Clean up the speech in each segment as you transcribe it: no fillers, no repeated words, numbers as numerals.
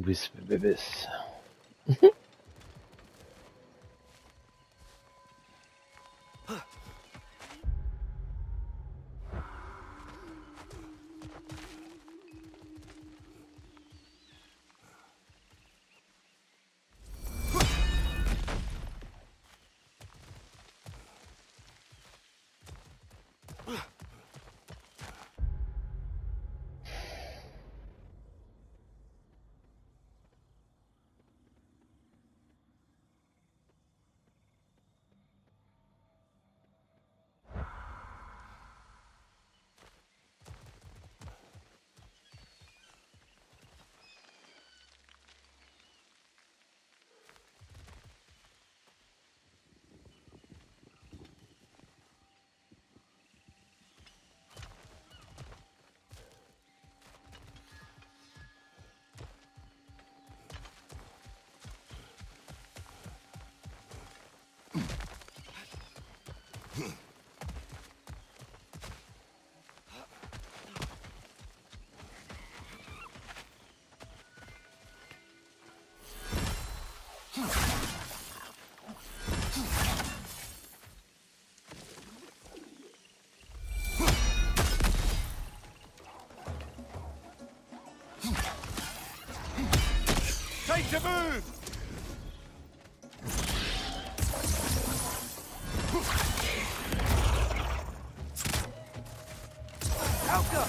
Wisp babies. Time to move! Alka!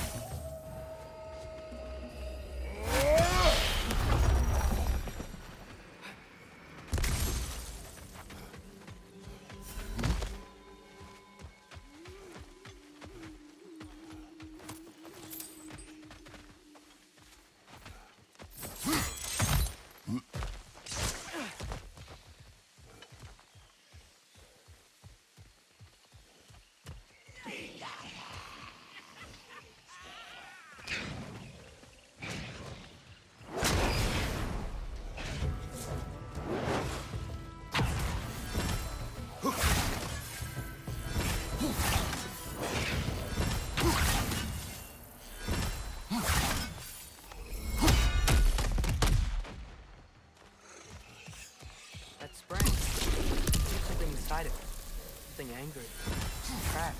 That spring. There's something inside of it. Something angry. Trapped.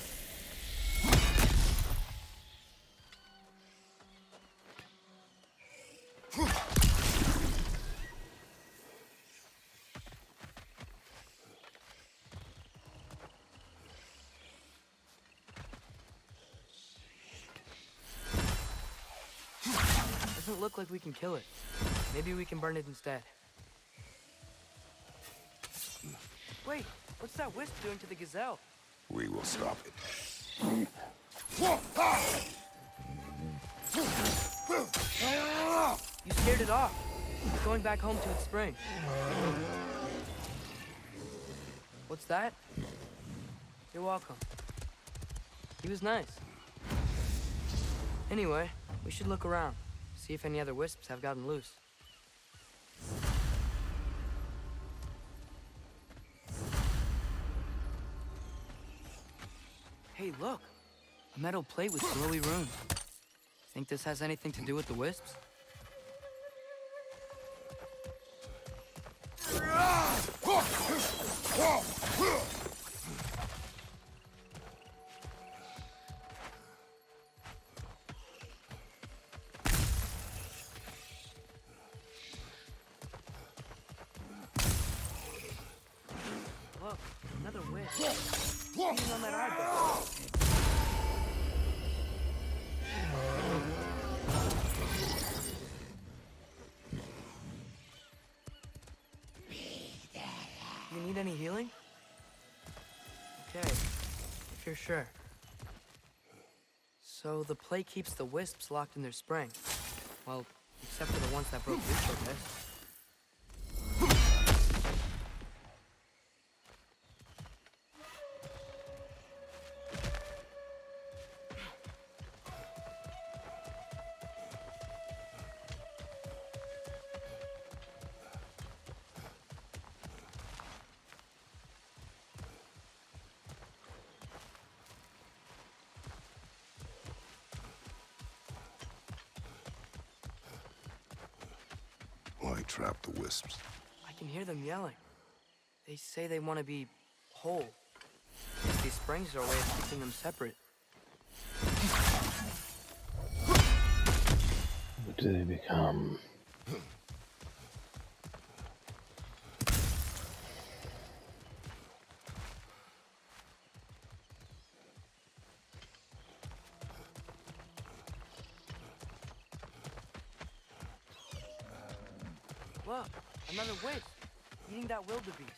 Doesn't look like we can kill it. Maybe we can burn it instead. Wait, what's that wisp doing to the gazelle? We will stop it. You scared it off. It's going back home to its spring. What's that? You're welcome. He was nice. Anyway, we should look around. See if any other wisps have gotten loose. Hey, look! A metal plate with glowy runes. Think this has anything to do with the wisps? Look, another wisp. Feeding on that eyeball. You need any healing? Okay, if you're sure. So the plate keeps the wisps locked in their spring. Well, except for the ones that broke loose, I guess. trap the wisps. I can hear them yelling. They say they want to be whole. Guess these springs are a way of keeping them separate. What do they become? Look, another wisp, eating that wildebeest.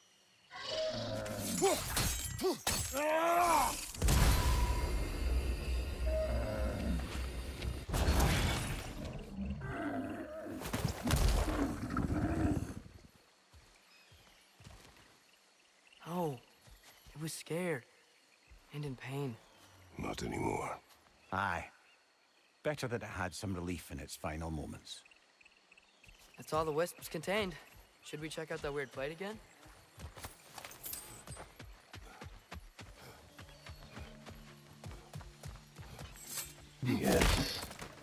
Oh, it was scared and in pain. Not anymore. Aye. Better that it had some relief in its final moments. That's all the wisps contained. Should we check out that weird plate again? Yes.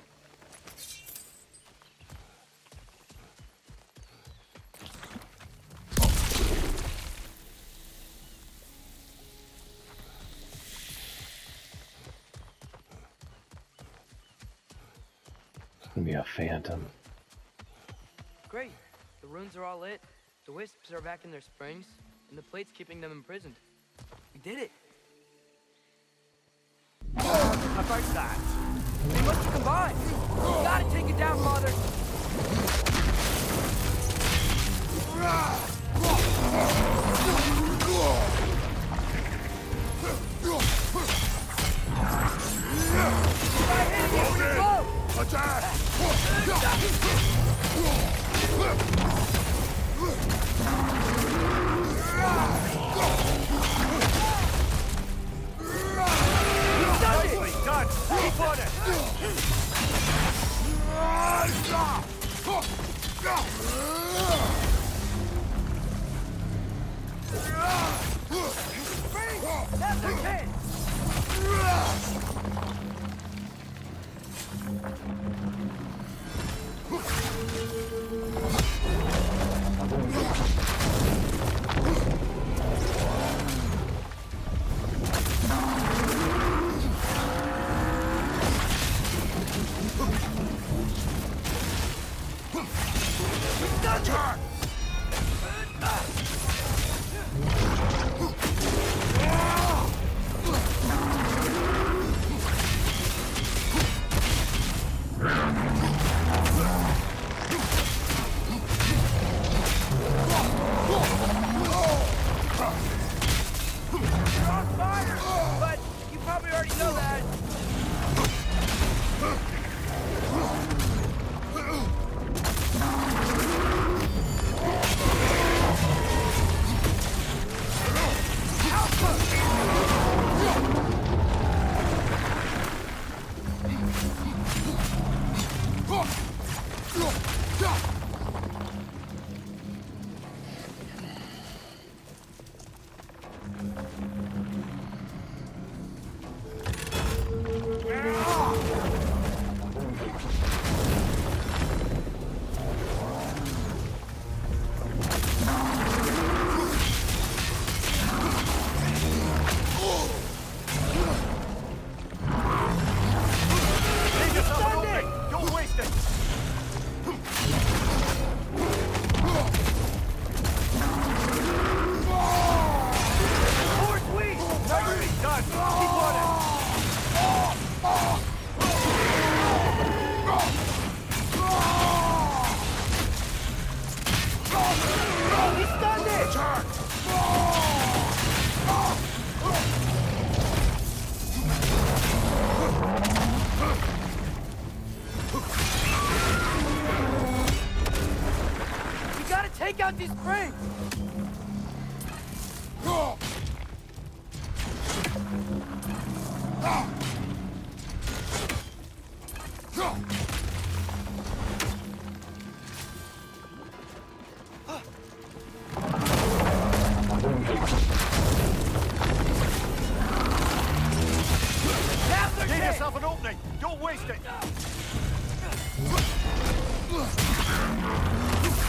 It's gonna be a phantom. Great. The runes are all lit. The wisps are back in their springs, and the plate's keeping them imprisoned. We did it. About that. They must have combined. We gotta take it down, Father. Try hitting it with bow. Attack! Nicely done! Keep on it! That's our chance. Attack! You're on fire, but you probably already know that. Leave yourself an opening! Don't waste it! More sweet! Nicely done! Keep on it! He's stunned it! Attack! We gotta take out these springs! Now's our Leave chance! yourself an opening! Don't waste it!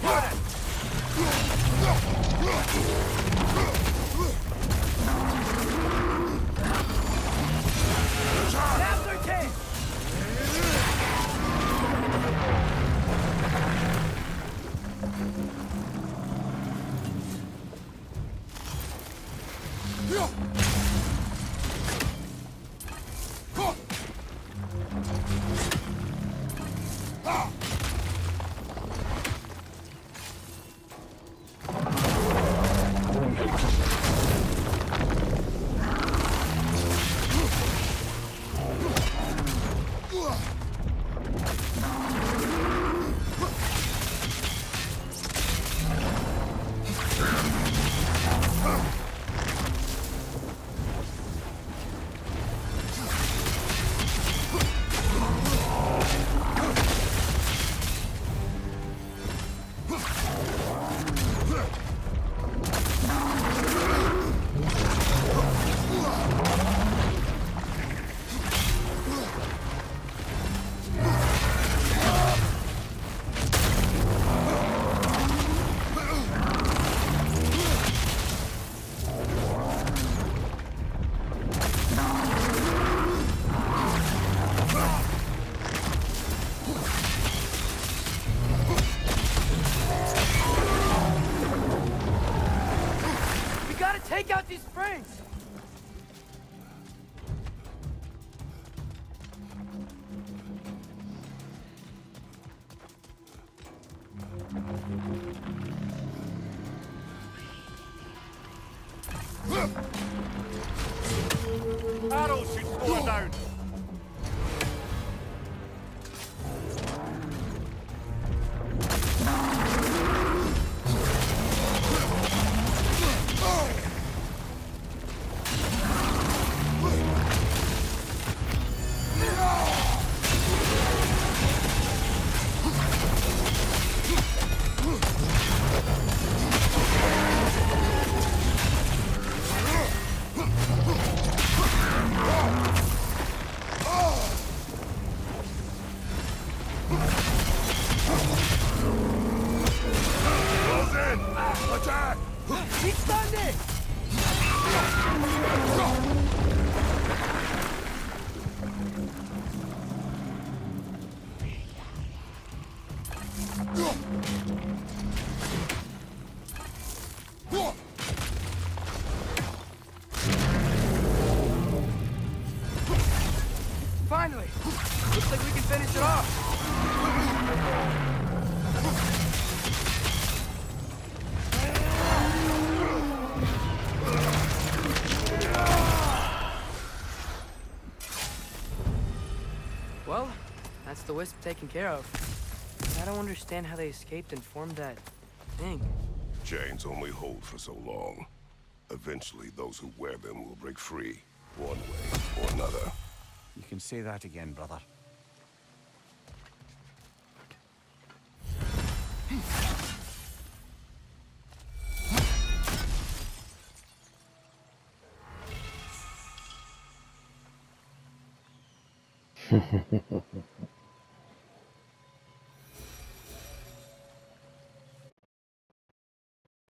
Now's our chance! We gotta take out these springs! Arrows should slow down. Close in! Attack! He's stunned it! Finally! Looks like we can finish it off! Well, that's the Wisp taken care of. I don't understand how they escaped and formed that thing. Chains only hold for so long. Eventually, those who wear them will break free, one way or another. You can say that again, brother.